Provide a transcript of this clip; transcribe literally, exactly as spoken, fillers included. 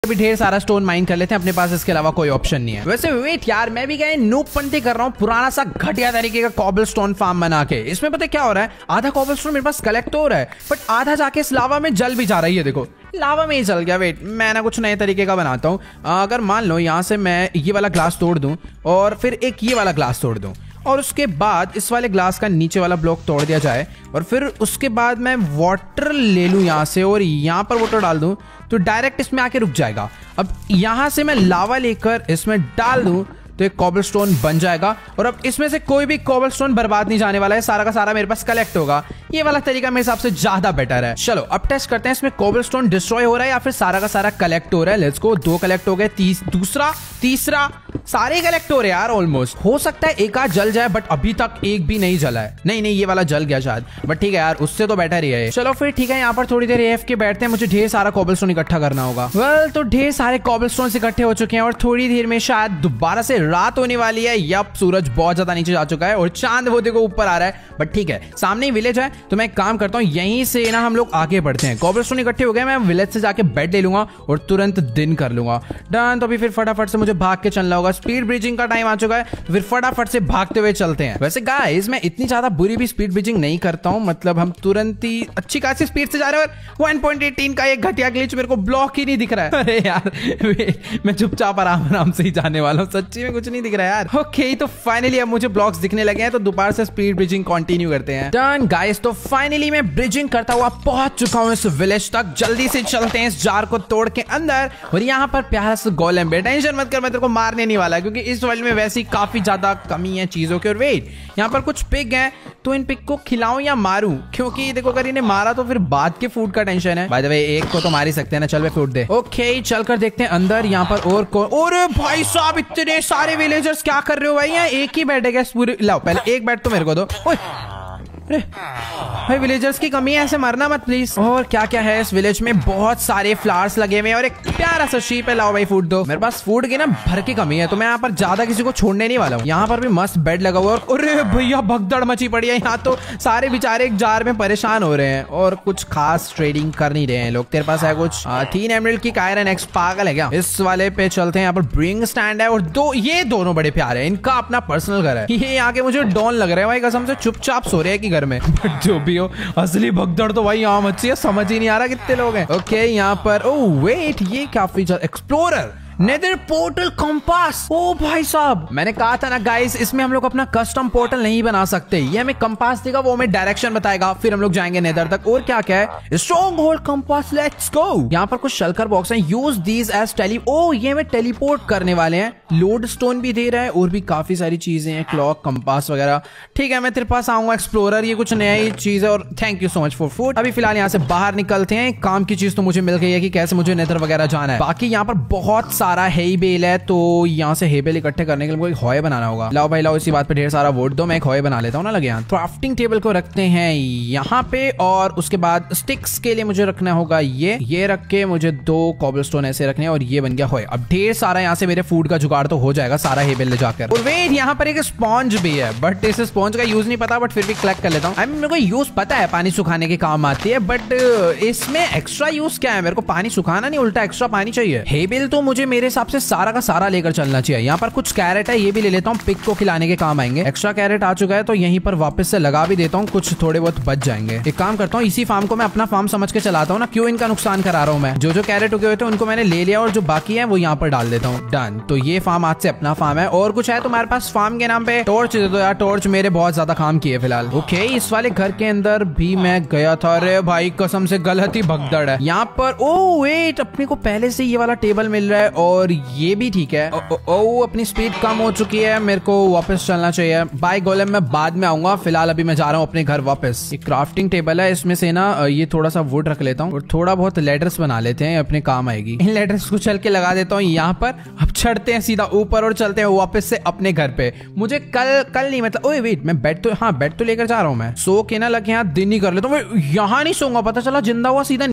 भी ढेर सारा स्टोन माइन कर लेते हैं, अपने पास इसके अलावा कोई ऑप्शन नहीं है। वैसे वेट यार, मैं भी गए नूब पंती कर रहा हूँ पुराना सा घटिया तरीके का कॉबल स्टोन फार्म बना के। इसमें पता क्या हो रहा है, आधा कॉबल स्टोन मेरे पास कलेक्ट हो रहा है बट आधा जाके इस लावा में जल भी जा रही है। देखो लावा में ही जल गया। वेट, मैं ना कुछ नए तरीके का बनाता हूँ। अगर मान लो यहाँ से मैं ये वाला ग्लास तोड़ दूं और फिर एक ये वाला ग्लास तोड़ दूं और उसके बाद इस वाले ग्लास का नीचे वाला ब्लॉक तोड़ दिया जाए और फिर उसके बाद मैं वाटर ले लूं यहाँ से और यहाँ पर वाटर डाल दूं तो डायरेक्ट इसमें आके रुक जाएगा। अब यहाँ से मैं लावा लेकर इसमें डाल दूं तो एक कॉबलस्टोन बन जाएगा और अब इसमें से कोई भी कॉबलस्टोन बर्बाद नहीं जाने वाला है, सारा का सारा मेरे पास कलेक्ट होगा। ये वाला तरीका मेरे हिसाब से ज्यादा बेटर है। चलो अब टेस्ट करते हैं इसमें कॉबलस्टोन डिस्ट्रॉय हो रहा है या फिर सारा का सारा कलेक्ट हो रहा है। Let's go. दो कलेक्ट हो गए, तीस दूसरा तीसरा सारे कलेक्ट हो रहे हैं यार ऑलमोस्ट। हो सकता है एक आध जल जाए बट अभी तक एक भी नहीं जला है। नहीं नहीं ये वाला जल गया शायद, बट ठीक है यार उससे तो बेटर ही है। चलो फिर ठीक है, यहाँ पर थोड़ी देर एफ के बैठते हैं, मुझे ढेर सारा कॉबलस्टोन इकट्ठा करना होगा। वेल तो ढेर सारे कॉबलस्टोन इकट्ठे हो चुके हैं और थोड़ी देर में शायद दोबारा से रात होने वाली है। यप, सूरज बहुत ज्यादा नीचे जा चुका है और चांद वो देखो ऊपर आ रहा है, बट ठीक है सामने ही विलेज है तो मैं एक काम करता हूँ, यहीं से ना हम लोग आगे बढ़ते हैं। कॉबलस्टोन इकट्ठे हो गए, मैं विलेज से जाके बेड ले लूंगा और तुरंत दिन कर लूंगा। डन। तो अभी फिर फटाफट से मुझे भाग के चलना होगा। स्पीड ब्रिजिंग का टाइम आ चुका है, तो फिर फटाफट से भागते हुए चलते हैं। वैसे गाइस मैं इतनी ज्यादा बुरी भी स्पीड ब्रिजिंग नहीं करता हूँ, मतलब हम तुरंत ही अच्छी खासी स्पीड से जा रहे हैं और वन पॉइंट वन एट का एक घटिया ग्लिच मेरे को ब्लॉक ही नहीं दिख रहा है। अरे यार मैं चुपचाप आराम आराम से ही जाने वाला हूँ, सच्ची में कुछ नहीं दिख रहा है यार। ओके तो फाइनली अब मुझे ब्लॉक्स दिखने लगे हैं तो दोबारा से स्पीड ब्रिजिंग कंटिन्यू करते हैं। डन गाइस, तो फाइनली मैं ब्रिजिंग करता हुआ पहुंच चुका हूं इस विलेज तक। जल्दी से चलते हैं इस जार को तोड़ के अंदर और यहाँ पर प्यारा सा गोलेम है। टेंशन मत कर, मैं तेरे को मारने नहीं वाला क्योंकि इस वर्ल्ड में वैसे ही काफी ज्यादा कमी है चीजों की। और वेट, यहाँ पर कुछ पिग हैं तो इन पिग को खिलाऊं या मारूं, क्योंकि देखो अगर इन्हें मारा तो फिर बाद के फूड का टेंशन है। बाय द वे एक को तो मार ही सकते हैं ना। चल वे फूड दे। ओके चलकर देखते हैं अंदर यहाँ पर और कौन। और भाई साहब इतने सारे विलेजर्स क्या कर रहे हो भाई, यहाँ एक ही बेड है क्या पूरे? लाओ पहले एक बेड तो मेरे को दो। ओए अरे भाई विलेजर्स की कमी है, ऐसे मरना मत प्लीज। और क्या क्या है इस विलेज में, बहुत सारे फ्लावर्स लगे हुए हैं और एक प्यारा सा शीप है। लाओ भाई फूड दो। मेरे पास फूड की ना भर की कमी है तो मैं यहाँ पर ज्यादा किसी को छोड़ने नहीं वाला हूँ। यहाँ पर भी मस्त बेड लगा हुआ है और अरे भैया भगदड़ मची पड़ी है यहाँ तो। सारे बेचारे एक जार में परेशान हो रहे हैं और कुछ खास ट्रेडिंग कर नहीं रहे हैं लोग। तेरे पास है कुछ? आ, तीन एमरल्ड की आयरन एक्स, पागल है क्या? इस वाले पे चलते हैं। यहाँ पर ब्रिंग स्टैंड है और दो ये दोनों बड़े प्यारे हैं, इनका अपना पर्सनल घर है। ये यहाँ के मुझे डॉन लग रहे हैं भाई, कसम से चुपचाप सो रहे हैं कि घर में। बट जो भी हो असली भगदड़ तो भाई यहाँ मची है, समझ ही नहीं आ रहा कितने लोग हैं। ओके यहाँ पर ओ वेट, ये काफी एक्सप्लोरर नेदर पोर्टल कंपास। ओ भाई साहब मैंने कहा था ना गाइस, इसमें हम लोग अपना कस्टम पोर्टल नहीं बना सकते। ये हमें कंपास देगा, वो हमें डायरेक्शन बताएगा, फिर हम लोग जाएंगे नेदर तक। और क्या क्या है, stronghold compass, let's go. यहाँ पर कुछ शल्कर बॉक्स हैं, यूज दीज एज टेली। ओ ये हमें टेलीपोर्ट करने वाले हैं। लोड स्टोन भी दे रहा है और भी काफी सारी चीजें हैं, क्लॉक कंपास वगैरह। ठीक है मैं तेरे पास आऊंगा एक्सप्लोरर, ये कुछ नया ही चीज है और thank you so much for food. अभी फिलहाल यहाँ से बाहर निकलते हैं। काम की चीज तो मुझे मिल गई है कि कैसे मुझे नेदर वगैरह जाना है। बाकी यहाँ पर बहुत सारा हेई बेल है तो यहाँ से हेई बेल इकट्ठे करने के लिए एक हॉय बनाना होगा। लाओ भाई लाओ, इसी बात पे ढेर सारा वोट दो, मैं एक हॉय बना लेता हूँ ना लगे यहाँ। क्राफ्टिंग टेबल को रखते हैं यहाँ पे और उसके बाद स्टिक्स के लिए मुझे रखना होगा ये ये रख के मुझे दो कॉबलस्टोन ऐसे रखने हैं और ये बन गया हॉय। अब ढेर सारा यहाँ से मेरे फूड का जुगाड़ तो हो जाएगा सारा हेई बेल ले जाकर। और वेट यहाँ पर एक स्पॉन्ज भी है बट इस स्पॉन्ज का यूज नहीं पता, बट फिर भी कलेक्ट कर लेता हूँ। मेरे को यूज पता है, पानी सुखाने के काम आती है, बट इसमें एक्स्ट्रा यूज क्या है? मेरे को पानी सुखाना नहीं, उल्टा एक्स्ट्रा पानी चाहिए। हेई बेल तो मुझे मेरे हिसाब से सारा का सारा लेकर चलना चाहिए। यहाँ पर कुछ कैरेट है, ये भी ले लेता हूँ, पिग को खिलाने के काम आएंगे। एक्स्ट्रा कैरेट आ चुका है तो यहीं पर वापस से लगा भी देता हूँ, कुछ थोड़े बहुत बच जाएंगे। एक काम करता हूँ, इसी फार्म को मैं अपना फार्म समझ के चलाता हूँ ना, क्यों इनका नुकसान करा रहा हूँ मैं। जो जो कैरेट उगे हुए थे उनको मैंने ले लिया और जो बाकी है वो यहाँ पर डाल देता हूँ। डन। तो ये फार्म आज से अपना फार्म है। और कुछ है तुम्हारे पास फार्म के नाम पे? टॉर्च दे दो यार, टॉर्च मेरे बहुत ज्यादा काम किए फिलहाल। ओके इस वाले घर के अंदर भी मैं गया था। अरे भाई कसम से गलत ही भगदड़ है यहाँ पर। ओ वेट, अपने को पहले से ये वाला टेबल मिल रहा है और ये भी ठीक है। ओ, ओ, ओ अपनी स्पीड कम हो चुकी है, मेरे को वापस चलना चाहिए। बाय गोलेम मैं बाद में आऊंगा, फिलहाल अभी मैं जा रहा हूँ अपने घर वापस। ये क्राफ्टिंग टेबल है, इसमें से ना ये थोड़ा सा वुड रख लेता हूँ और थोड़ा बहुत लेडर्स बना लेते हैं, अपने काम आएगी। इन लेडर्स को चल के लगा देता हूँ यहाँ पर। अब चढ़ते हैं सीधा ऊपर और चलते हैं वापस से अपने घर पे। मुझे कल कल नहीं मतलब ओए वेट, मैं बेड तो हाँ बेड तो लेकर जा रहा हूँ मैं। सो के ना लगे यहाँ दिन ही कर लेता हूँ। यहाँ नहीं सोऊंगा, पता चला जिंदा हुआ सीधा